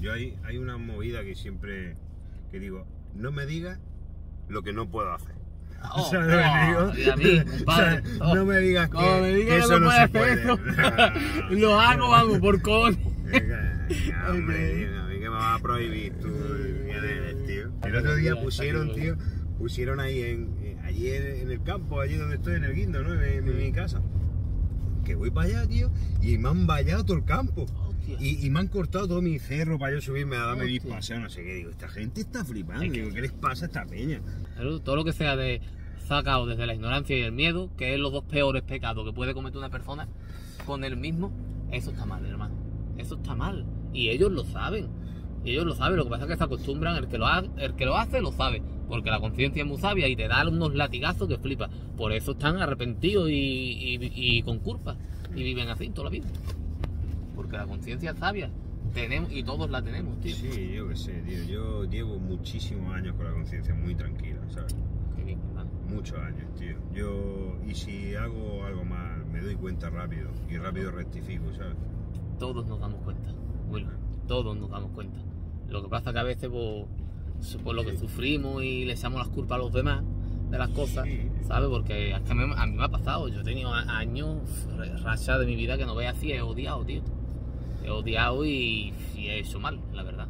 Speaker 5: Yo hay, hay una movida que siempre que digo, no me digas lo que no puedo hacer.
Speaker 1: Oh,
Speaker 5: O sea, no me digo-
Speaker 1: oh, y a mí, compadre,
Speaker 5: o sea,
Speaker 1: oh,
Speaker 5: no me digas que,
Speaker 1: como me diga
Speaker 5: que
Speaker 1: que
Speaker 5: eso
Speaker 1: no
Speaker 5: no
Speaker 1: puede
Speaker 5: se
Speaker 1: hacer
Speaker 5: puede.
Speaker 1: eso, lo hago, vamos, por con.
Speaker 5: Venga, hombre, tío, a mí que me vas a prohibir tú, ¿quién eres, tío? El otro día pusieron, tío, pusieron ahí en, eh, allí en, en el campo, allí donde estoy, en el guindo, ¿no? En, en mi casa. Que voy para allá, tío, y me han vallado todo el campo.
Speaker 1: Hostia.
Speaker 5: Y, y me han cortado todo mi cerro para yo subirme a darme mis
Speaker 1: Hostia.
Speaker 5: paseos, no sé qué. Digo, esta gente está flipando.
Speaker 1: Hay que-
Speaker 5: Digo, ¿qué les pasa a esta peña?
Speaker 1: Claro, todo lo que sea de sacado desde la ignorancia y el miedo, que es los dos peores pecados que puede cometer una persona con él mismo, eso está mal, hermano. Eso está mal. Y ellos lo saben. Y ellos lo saben. Lo que pasa es que se acostumbran, el que lo, ha- el que lo hace lo sabe. Porque la conciencia es muy sabia y te da unos latigazos que flipas. Por eso están arrepentidos y, y- y con culpa. Y viven así toda la vida. Porque la conciencia es sabia. Tenemos, y todos la tenemos, tío.
Speaker 5: Sí, yo qué sé, tío. Yo llevo muchísimos años con la conciencia muy tranquila, ¿sabes?
Speaker 1: Qué bien, hermano.
Speaker 5: Muchos años, tío. Yo, y si hago algo mal, me doy cuenta rápido. Y rápido rectifico, ¿sabes?
Speaker 1: Todos nos damos cuenta, Will, todos nos damos cuenta. Lo que pasa que a veces por, por lo que
Speaker 5: Sí.
Speaker 1: sufrimos y le echamos las culpas a los demás de las cosas,
Speaker 5: Sí.
Speaker 1: ¿sabes? Porque es que a mí, a mí me ha pasado, yo he tenido a- años, rachas de mi vida que no veas así, he odiado, tío. He odiado y, y he hecho mal, la verdad.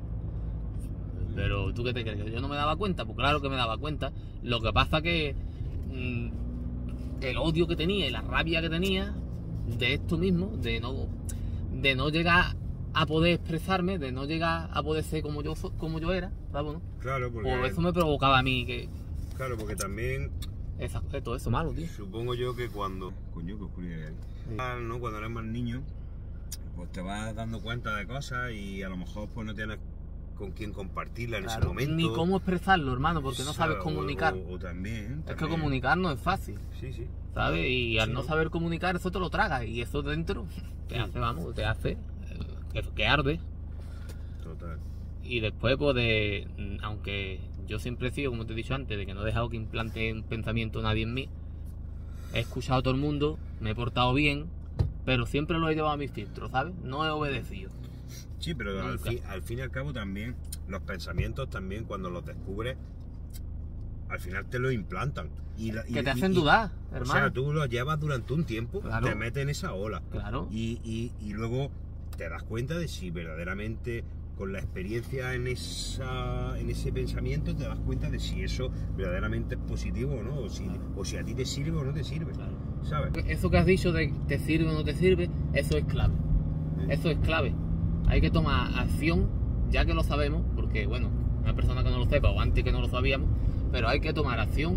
Speaker 1: Pero ¿tú qué te crees? ¿Que yo no me daba cuenta? Pues claro que me daba cuenta. Lo que pasa que mm, el odio que tenía y la rabia que tenía de esto mismo, de no, de no llegar a poder expresarme, de no llegar a poder ser como yo, so- como yo era, ¿sabes? ¿No?
Speaker 5: Claro, porque,
Speaker 1: Pues eso me provocaba a mí que
Speaker 5: claro, porque también
Speaker 1: esa, todo eso malo, tío.
Speaker 5: supongo yo que cuando... Coño, qué oscuridad hay.
Speaker 1: Sí.
Speaker 5: Ah, ¿no? Cuando eres más niño, pues te vas dando cuenta de cosas y a lo mejor pues no tienes con quién compartirla en ese
Speaker 1: Claro,
Speaker 5: momento.
Speaker 1: ni cómo expresarlo, hermano, porque no sabes
Speaker 5: O-
Speaker 1: comunicar.
Speaker 5: O, o también,
Speaker 1: Es que
Speaker 5: también.
Speaker 1: comunicar no es fácil,
Speaker 5: Sí, sí.
Speaker 1: ¿sabes? Y al
Speaker 5: Sí.
Speaker 1: no saber comunicar, eso te lo tragas. Y eso dentro te
Speaker 5: Sí.
Speaker 1: hace, vamos, te hace eh, que, que arde.
Speaker 5: Total.
Speaker 1: Y después, pues, de, mm, aunque yo siempre he sido, como te he dicho antes, de que no he dejado que implante un pensamiento nadie en mí, he escuchado a todo el mundo, me he portado bien, pero siempre lo he llevado a mis filtros, ¿sabes? No he obedecido.
Speaker 5: Sí, pero al,
Speaker 1: Nunca.
Speaker 5: fin, al fin y al cabo también, los pensamientos también cuando los descubres, al final te los implantan. Y la- y-
Speaker 1: Que te
Speaker 5: y-
Speaker 1: hacen
Speaker 5: y-
Speaker 1: dudar,
Speaker 5: O
Speaker 1: hermano.
Speaker 5: sea, tú los llevas durante un tiempo,
Speaker 1: Claro.
Speaker 5: te metes en esa ola.
Speaker 1: Claro.
Speaker 5: Y, y- y luego te das cuenta de si verdaderamente con la experiencia en esa en ese pensamiento te das cuenta de si eso verdaderamente es positivo o no, o si, o si a ti te sirve o no te sirve,
Speaker 1: Claro.
Speaker 5: ¿sabes?
Speaker 1: Eso que has dicho de te sirve o no te sirve, eso es clave. Eso es clave. Hay que tomar acción, ya que lo sabemos, porque bueno, una persona que no lo sepa o antes que no lo sabíamos, pero hay que tomar acción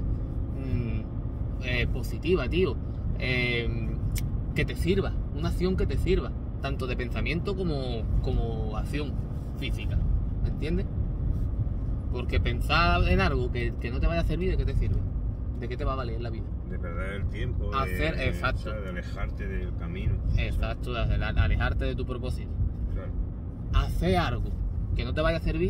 Speaker 1: mm, eh, positiva, tío. Eh, que te sirva, una acción que te sirva, tanto de pensamiento como, como acción física, ¿me entiendes? Porque pensar en algo que, que no te vaya a servir, ¿de qué te sirve? ¿De qué te va a valer la vida?
Speaker 5: De perder el tiempo, de,
Speaker 1: Hacer-
Speaker 5: de-
Speaker 1: exacto.
Speaker 5: ¿sabes? De alejarte del camino.
Speaker 1: Exacto, de ale- alejarte de tu propósito.
Speaker 5: Claro.
Speaker 1: Hacer algo que no te vaya a servir,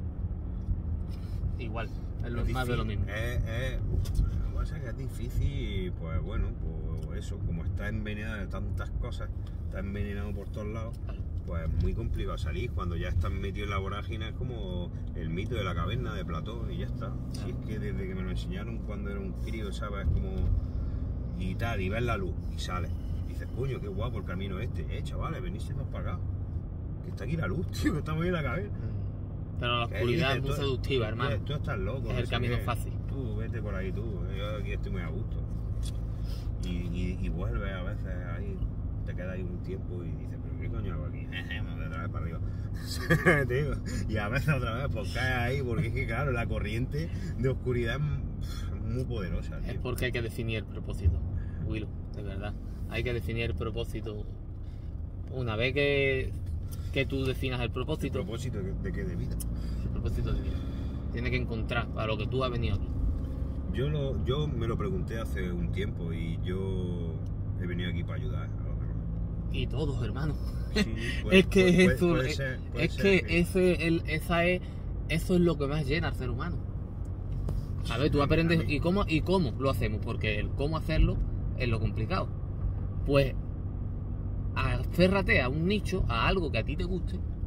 Speaker 1: igual, es lo,
Speaker 5: Es
Speaker 1: más de lo
Speaker 5: difícil,
Speaker 1: mismo.
Speaker 5: Es, es, lo que pasa es que es difícil, pues bueno, pues eso, como está envenenado de tantas cosas, está envenenado por todos lados, pues es muy complicado salir. Cuando ya estás metido en la vorágine es como el mito de la caverna de Platón y ya está. Si es que desde que me lo enseñaron cuando era un crío, ¿sabes? Como y tal, y ves la luz y sales. Y dices, coño, qué guapo el camino este. Eh, chavales, venís todos para acá. Que está aquí la luz, tío, que estamos en la caverna.
Speaker 1: Pero la
Speaker 5: Que
Speaker 1: oscuridad
Speaker 5: dices,
Speaker 1: es muy
Speaker 5: tú-
Speaker 1: seductiva,
Speaker 5: tú-
Speaker 1: hermano.
Speaker 5: Tú estás loco.
Speaker 1: Es
Speaker 5: no
Speaker 1: el
Speaker 5: sé
Speaker 1: camino
Speaker 5: qué.
Speaker 1: fácil.
Speaker 5: Tú, vete por ahí tú. Yo aquí estoy muy a gusto. Y, y, y vuelves a veces ahí, te quedas ahí un tiempo y dices, pero ¿qué coño hago aquí? Me voy otra vez para arriba. Tío, y a veces otra vez pues caes ahí porque es que claro, la corriente de oscuridad es muy poderosa,
Speaker 1: Es
Speaker 5: tío.
Speaker 1: porque hay que definir el propósito, Willow, de verdad. Hay que definir el propósito. Una vez que, que tú definas el
Speaker 5: ¿El
Speaker 1: propósito,
Speaker 5: propósito de, de qué? De vida.
Speaker 1: el propósito de vida, tienes que encontrar para lo que tú has venido aquí.
Speaker 5: Yo, lo, yo me lo pregunté hace un tiempo y yo he venido aquí para ayudar a los demás.
Speaker 1: Y todos, hermano.
Speaker 5: Sí, puede-
Speaker 1: Es que
Speaker 5: puede-
Speaker 1: eso,
Speaker 5: puede
Speaker 1: es,
Speaker 5: ser- puede
Speaker 1: es
Speaker 5: ser
Speaker 1: que ese, el, esa es, eso es lo que más llena al ser humano. A ver, tú
Speaker 5: Sí,
Speaker 1: aprendes,
Speaker 5: a mí-
Speaker 1: ¿y cómo, ¿y cómo lo hacemos? Porque el cómo hacerlo es lo complicado. Pues, aférrate a un nicho, a algo que a ti te guste,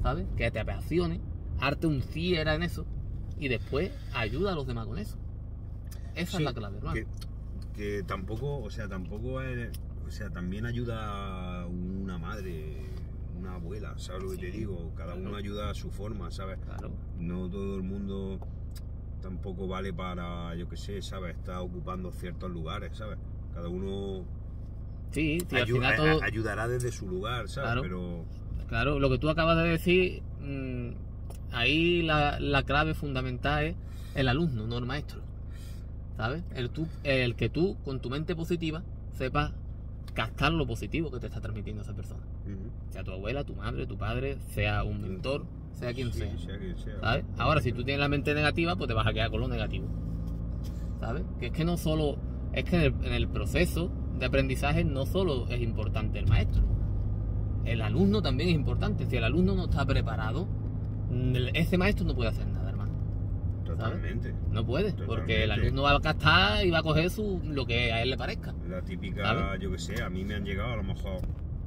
Speaker 1: ¿sabes? Que te apasione, arte un fiera en eso y después ayuda a los demás con eso. Esa
Speaker 5: Sí,
Speaker 1: es la clave, hermano.
Speaker 5: que, que tampoco, o sea, tampoco es, o sea, también ayuda una madre, una abuela, ¿sabes lo que te digo? Cada
Speaker 1: claro.
Speaker 5: uno ayuda a su forma, ¿sabes?
Speaker 1: Claro.
Speaker 5: No todo el mundo tampoco vale para, yo qué sé, ¿sabes? Está ocupando ciertos lugares, ¿sabes? Cada uno
Speaker 1: Sí, sí, al
Speaker 5: ayu-
Speaker 1: final
Speaker 5: a-
Speaker 1: todo...
Speaker 5: a- ayudará desde su lugar, ¿sabes?
Speaker 1: Claro.
Speaker 5: Pero
Speaker 1: Claro, lo que tú acabas de decir, mmm, ahí la, la clave fundamental es el alumno, no el maestro. ¿Sabes? El, tú, el que tú, con tu mente positiva, sepas captar lo positivo que te está transmitiendo esa persona.
Speaker 5: ujú.
Speaker 1: Sea tu abuela, tu madre, tu padre, sea un mentor, sea quien
Speaker 5: Sí,
Speaker 1: sea.
Speaker 5: sea quien sea.
Speaker 1: ¿Sabes? Ahora, si tú tienes la mente negativa, pues te vas a quedar con lo negativo. ¿Sabes? Que es que no solo... Es que en el, en el proceso de aprendizaje no solo es importante el maestro. El alumno también es importante. Si el alumno no está preparado, ese maestro no puede hacer nada, hermano.
Speaker 5: Totalmente.
Speaker 1: No puede, porque
Speaker 5: Totalmente.
Speaker 1: el alumno va a captar y va a coger su, lo que a él le parezca.
Speaker 5: La típica,
Speaker 1: ¿Sabes?
Speaker 5: yo que sé, a mí me han llegado a lo mejor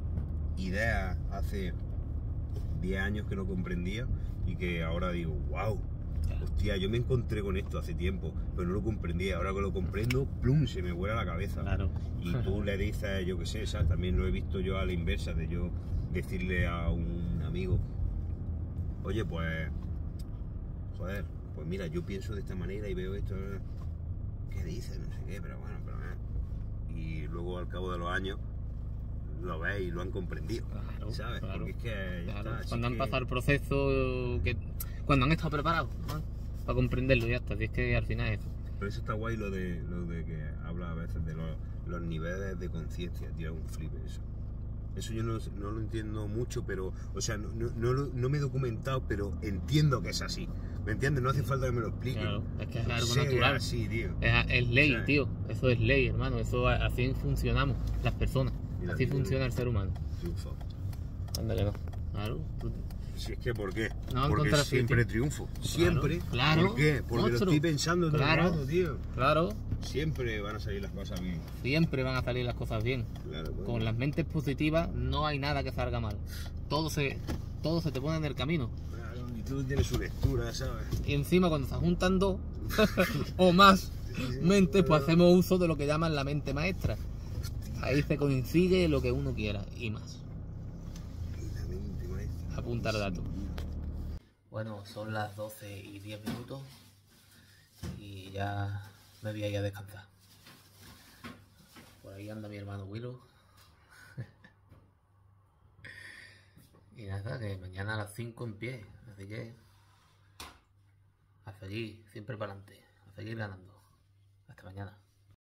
Speaker 5: ideas hace diez años que no comprendía y que ahora digo, wow, hostia, yo me encontré con esto hace tiempo, pero no lo comprendía. Ahora que lo comprendo, plum, se me vuela la cabeza.
Speaker 1: Claro.
Speaker 5: Y tú le dices, yo que sé, ¿sabes? También lo he visto yo a la inversa, de yo decirle a un amigo, oye, pues, joder, pues mira, yo pienso de esta manera y veo esto, ¿qué dices? No sé qué, pero bueno, pero eh. Y luego al cabo de los años lo ves y lo han comprendido,
Speaker 1: Claro,
Speaker 5: ¿sabes?
Speaker 1: claro,
Speaker 5: Porque es que ya
Speaker 1: Claro,
Speaker 5: está, si
Speaker 1: cuando
Speaker 5: es
Speaker 1: han
Speaker 5: que-
Speaker 1: pasado el proceso, que, cuando han estado preparados, ¿no? Para comprenderlo, ya está. Si es que al final es eso.
Speaker 5: Pero eso está guay lo de, lo de que habla a veces de los, los niveles de conciencia, tío, un flip eso. Eso yo no, no lo entiendo mucho, pero, o sea, no, no, no, lo- no me he documentado, pero entiendo que es así. ¿Me entiendes? No hace falta que me lo expliquen.
Speaker 1: Claro, es que es algo
Speaker 5: Sé que
Speaker 1: natural.
Speaker 5: es así, tío.
Speaker 1: Es, es ley,
Speaker 5: O sea,
Speaker 1: tío. Eso es ley, hermano. Eso así funcionamos las personas.
Speaker 5: Mira,
Speaker 1: Así
Speaker 5: tío,
Speaker 1: funciona el ser humano.
Speaker 5: Triunfo.
Speaker 1: Anda que no. Claro. tú-
Speaker 5: Si es que, ¿por qué?
Speaker 1: No
Speaker 5: Porque
Speaker 1: encontrar
Speaker 5: siempre
Speaker 1: sitio.
Speaker 5: triunfo. Siempre.
Speaker 1: claro,
Speaker 5: ¿Por qué? Porque lo
Speaker 1: monstruo.
Speaker 5: estoy pensando todo
Speaker 1: Claro.
Speaker 5: el rato, tío.
Speaker 1: Claro.
Speaker 5: Siempre van a salir las cosas bien.
Speaker 1: Siempre van a salir las cosas bien.
Speaker 5: Claro, pues.
Speaker 1: Con las mentes positivas no hay nada que salga mal. Todo se, todo se te pone en el camino.
Speaker 5: Claro, y tú tienes su lectura, ¿sabes?
Speaker 1: Y encima cuando se juntan dos o más mentes, pues hacemos uso de lo que llaman la mente maestra. Ahí se coincide lo que uno quiera y más.
Speaker 5: La mente maestra.
Speaker 1: Apuntar datos. Bueno, son las doce y diez minutos y ya me voy a ir a descansar. Por ahí anda mi hermano Willow. Y nada, que mañana a las cinco en pie, así que a seguir, siempre para adelante, a seguir ganando. Hasta mañana.